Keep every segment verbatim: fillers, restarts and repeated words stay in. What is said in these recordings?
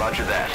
Roger that.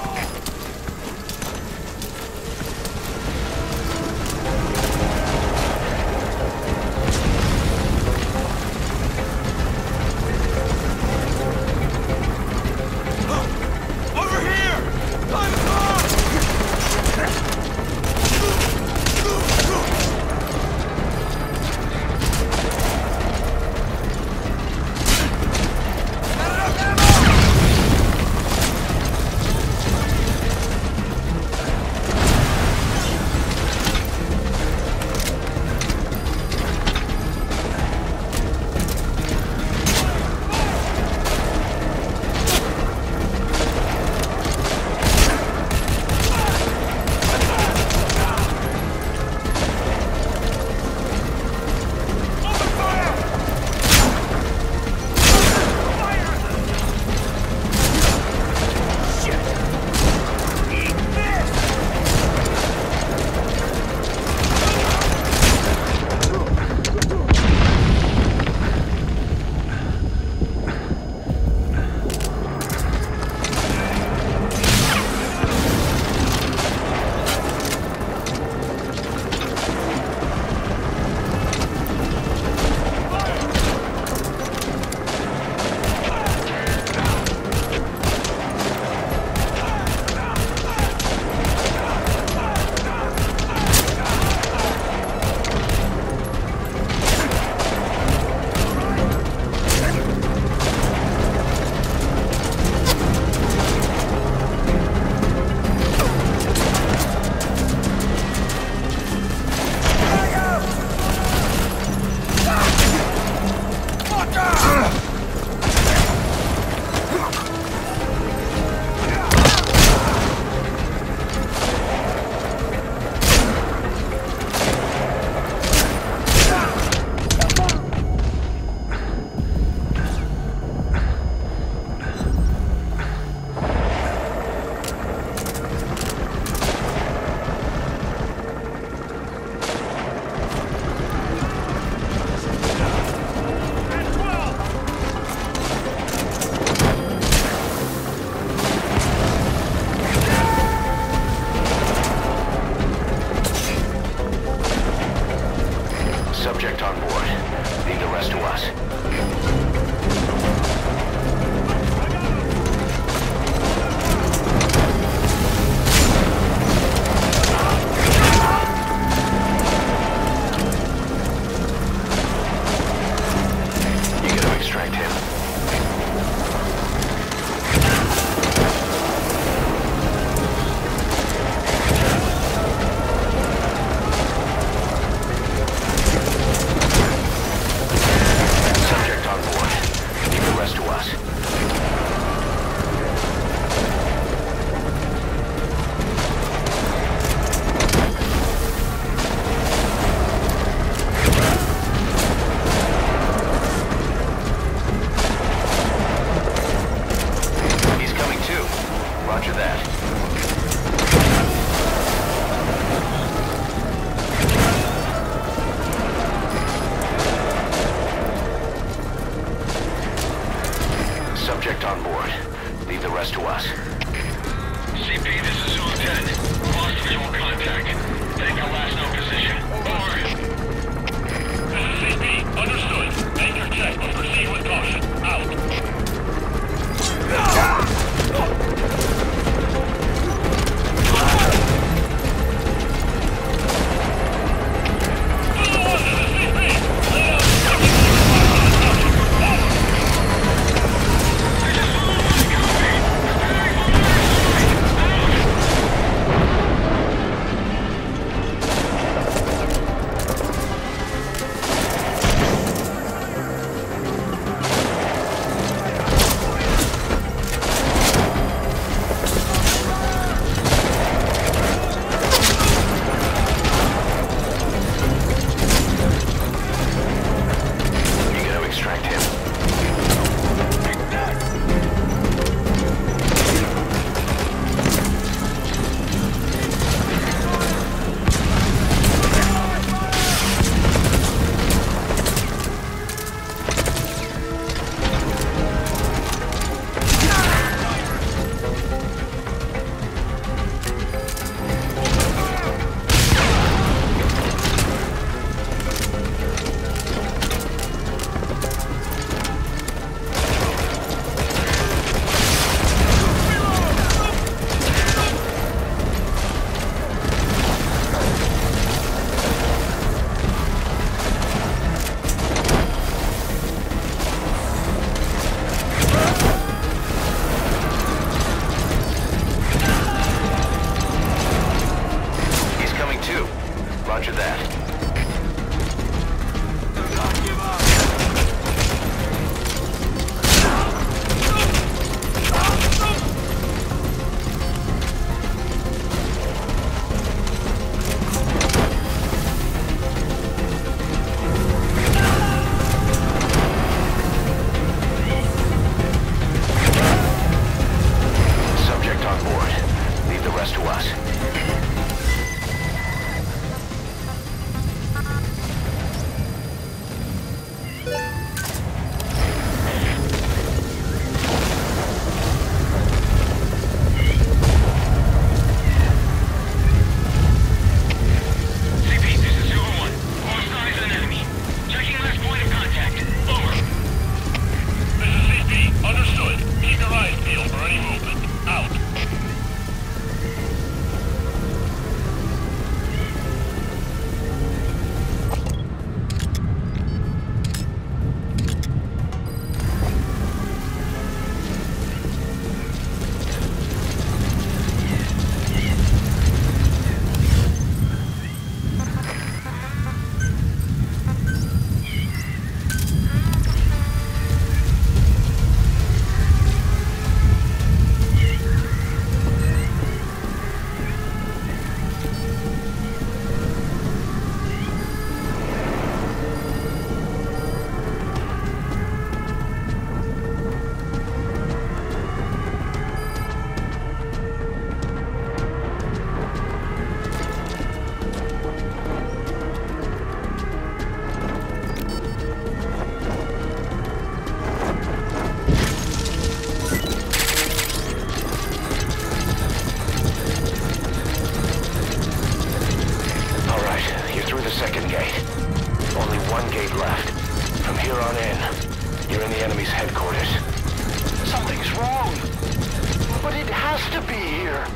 Subject on board. Leave the rest to us. You gotta extract him. Roger that. Subject on board. Leave the rest to us. C P, this is Zulu ten. Lost visual contact. Take our last known position. Over. This is C P. Understood. Anchor check, but proceed with caution. Out. to us. C P, this is Zulu one. Hostile is an enemy. Checking last point of contact. Over. This is C P. Understood. Keep your eyes peeled for any movement. Out. Second gate. Only one gate left. From here on in, you're in the enemy's headquarters. Something's wrong! But it has to be here!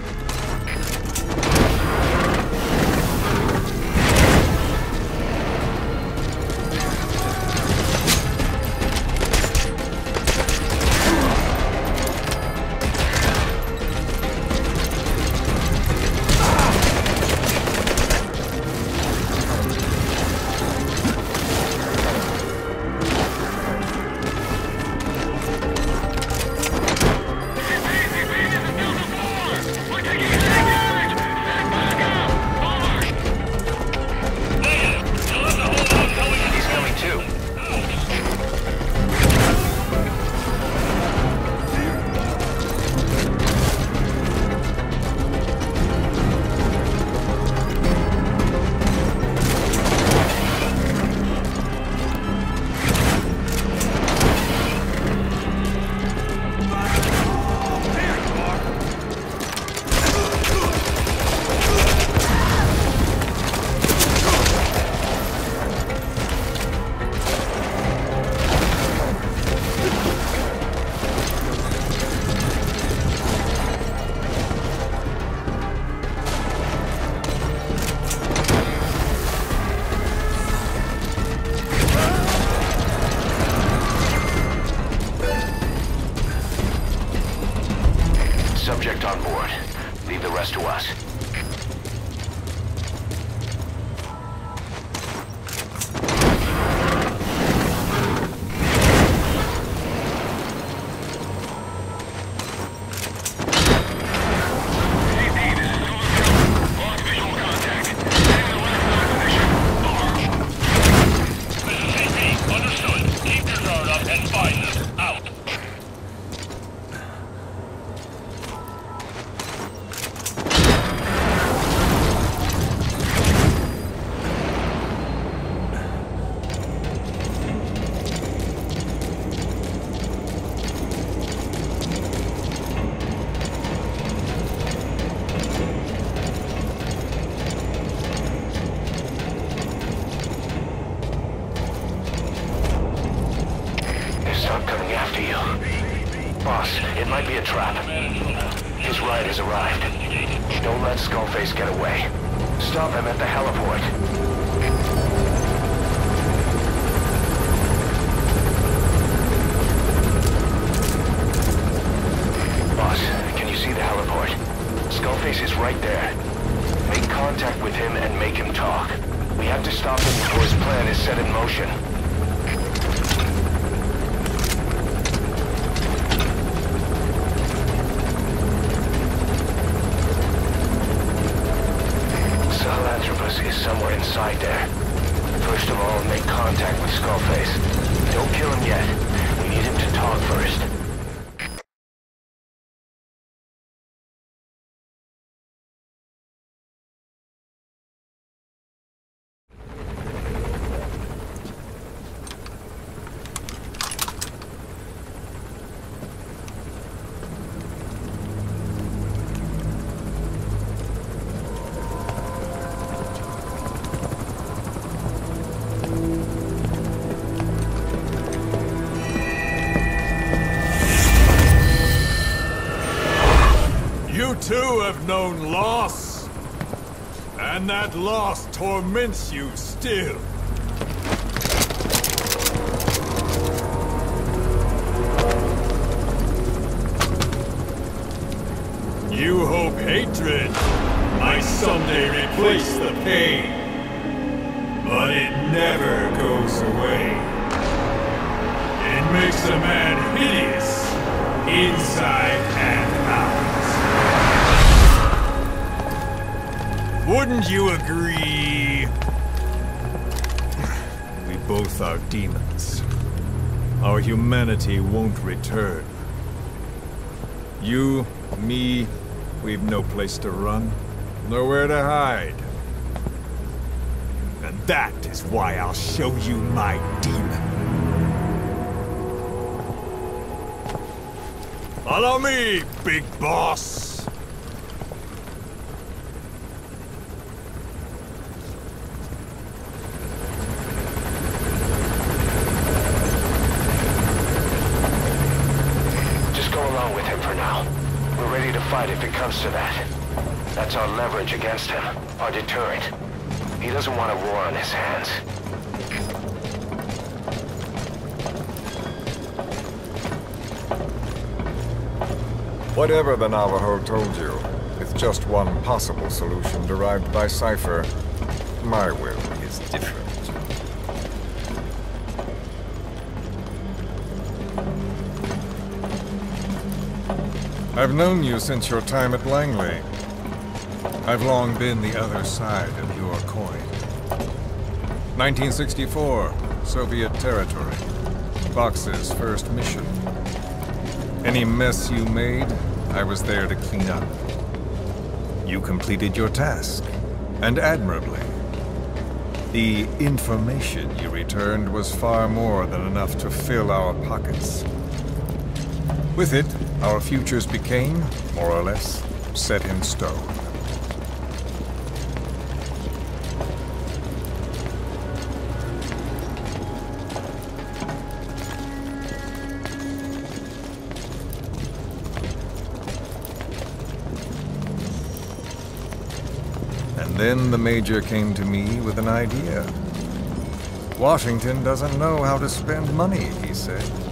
Subject on board. Leave the rest to us. Boss, it might be a trap. His ride has arrived. Don't let Skullface get away. Stop him at the heliport. Boss, can you see the heliport? Skullface is right there. Make contact with him and make him talk. We have to stop him before his plan is set in motion. Sahelanthropus is somewhere inside there. First of all, make contact with Skullface. Don't kill him yet. We need him to talk first. You too have known loss. And that loss torments you still. You hope hatred might someday replace the pain. But it never goes away. It makes a man hideous, inside and out. Wouldn't you agree? We both are demons. Our humanity won't return. You, me, we've no place to run, nowhere to hide. And that is why I'll show you my demon. Follow me, big boss! Just go along with him for now. We're ready to fight if it comes to that. That's our leverage against him, our deterrent. He doesn't want a war on his hands. Whatever the Navajo told you, it's just one possible solution derived by Cypher. My will is different. I've known you since your time at Langley. I've long been the other side of your coin. nineteen sixty-four, Soviet territory. Vox's first mission. Any mess you made, I was there to clean up. You completed your task, and admirably. The information you returned was far more than enough to fill our pockets. With it, our futures became, more or less, set in stone. Then the Major came to me with an idea. Washington doesn't know how to spend money, he said.